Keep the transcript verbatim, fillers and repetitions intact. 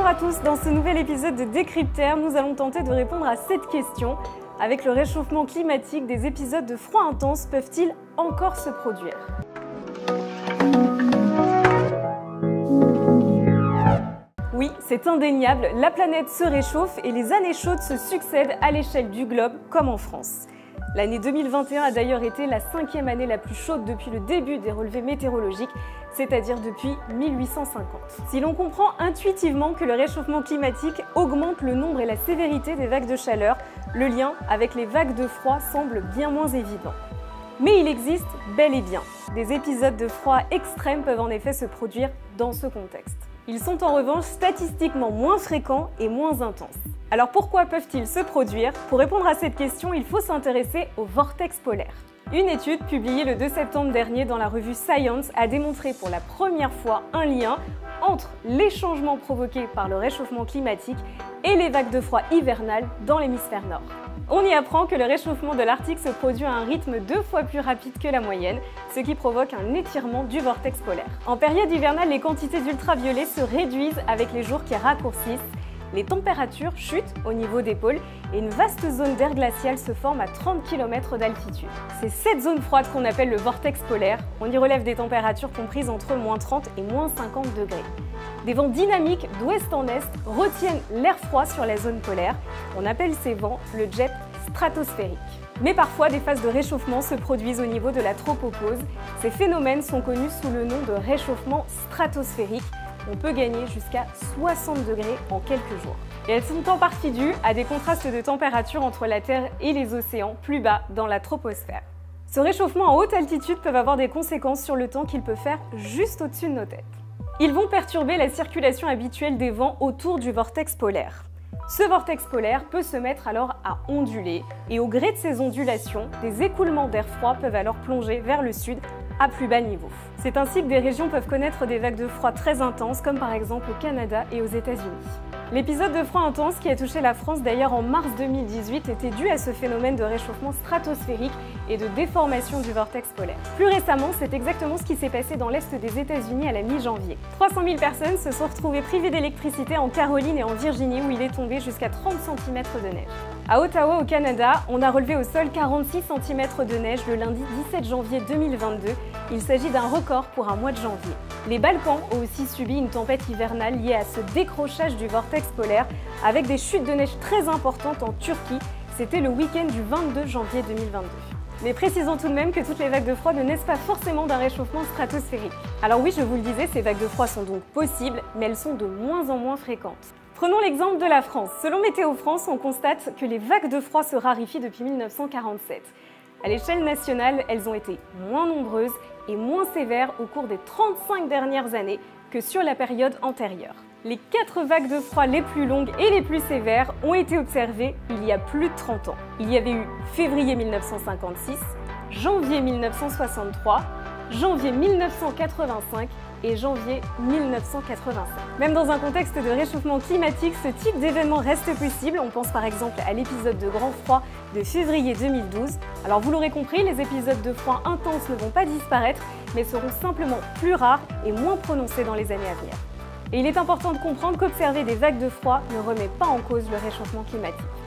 Bonjour à tous, dans ce nouvel épisode de Décrypter, nous allons tenter de répondre à cette question. Avec le réchauffement climatique, des épisodes de froid intense peuvent-ils encore se produire ? Oui, c'est indéniable, la planète se réchauffe et les années chaudes se succèdent à l'échelle du globe comme en France. L'année deux mille vingt et un a d'ailleurs été la cinquième année la plus chaude depuis le début des relevés météorologiques, c'est-à-dire depuis mille huit cent cinquante. Si l'on comprend intuitivement que le réchauffement climatique augmente le nombre et la sévérité des vagues de chaleur, le lien avec les vagues de froid semble bien moins évident. Mais il existe bel et bien. Des épisodes de froid extrêmes peuvent en effet se produire dans ce contexte. Ils sont en revanche statistiquement moins fréquents et moins intenses. Alors pourquoi peuvent-ils se produire? Pour répondre à cette question, il faut s'intéresser au vortex polaire. Une étude publiée le deux septembre dernier dans la revue Science a démontré pour la première fois un lien entre les changements provoqués par le réchauffement climatique et les vagues de froid hivernales dans l'hémisphère nord. On y apprend que le réchauffement de l'Arctique se produit à un rythme deux fois plus rapide que la moyenne, ce qui provoque un étirement du vortex polaire. En période hivernale, les quantités d'ultraviolets se réduisent avec les jours qui raccourcissent, les températures chutent au niveau des pôles et une vaste zone d'air glacial se forme à trente kilomètres d'altitude. C'est cette zone froide qu'on appelle le vortex polaire. On y relève des températures comprises entre moins trente et moins cinquante degrés. Des vents dynamiques d'ouest en est retiennent l'air froid sur la zone polaire. On appelle ces vents le jet stratosphérique. Mais parfois, des phases de réchauffement se produisent au niveau de la tropopause. Ces phénomènes sont connus sous le nom de réchauffement stratosphérique. On peut gagner jusqu'à soixante degrés en quelques jours. Et elles sont en partie dues à des contrastes de température entre la Terre et les océans plus bas dans la troposphère. Ce réchauffement en haute altitude peut avoir des conséquences sur le temps qu'il peut faire juste au-dessus de nos têtes. Ils vont perturber la circulation habituelle des vents autour du vortex polaire. Ce vortex polaire peut se mettre alors à onduler et au gré de ces ondulations, des écoulements d'air froid peuvent alors plonger vers le sud à plus bas niveau. C'est ainsi que des régions peuvent connaître des vagues de froid très intenses, comme par exemple au Canada et aux États-Unis. L'épisode de froid intense qui a touché la France d'ailleurs en mars deux mille dix-huit était dû à ce phénomène de réchauffement stratosphérique et de déformation du vortex polaire. Plus récemment, c'est exactement ce qui s'est passé dans l'est des États-Unis à la mi-janvier. trois cent mille personnes se sont retrouvées privées d'électricité en Caroline et en Virginie où il est tombé jusqu'à trente centimètres de neige. À Ottawa, au Canada, on a relevé au sol quarante-six centimètres de neige le lundi dix-sept janvier deux mille vingt-deux. Il s'agit d'un record pour un mois de janvier. Les Balkans ont aussi subi une tempête hivernale liée à ce décrochage du vortex polaire avec des chutes de neige très importantes en Turquie. C'était le week-end du vingt-deux janvier deux mille vingt-deux. Mais précisons tout de même que toutes les vagues de froid ne naissent pas forcément d'un réchauffement stratosphérique. Alors oui, je vous le disais, ces vagues de froid sont donc possibles, mais elles sont de moins en moins fréquentes. Prenons l'exemple de la France. Selon Météo France, on constate que les vagues de froid se raréfient depuis mille neuf cent quarante-sept. À l'échelle nationale, elles ont été moins nombreuses et moins sévères au cours des trente-cinq dernières années que sur la période antérieure. Les quatre vagues de froid les plus longues et les plus sévères ont été observées il y a plus de trente ans. Il y avait eu février mille neuf cent cinquante-six, janvier mille neuf cent soixante-trois, janvier mille neuf cent quatre-vingt-cinq et janvier mille neuf cent quatre-vingt-cinq. Même dans un contexte de réchauffement climatique, ce type d'événement reste possible. On pense par exemple à l'épisode de grand froid de février deux mille douze. Alors vous l'aurez compris, les épisodes de froid intense ne vont pas disparaître, mais seront simplement plus rares et moins prononcés dans les années à venir. Et il est important de comprendre qu'observer des vagues de froid ne remet pas en cause le réchauffement climatique.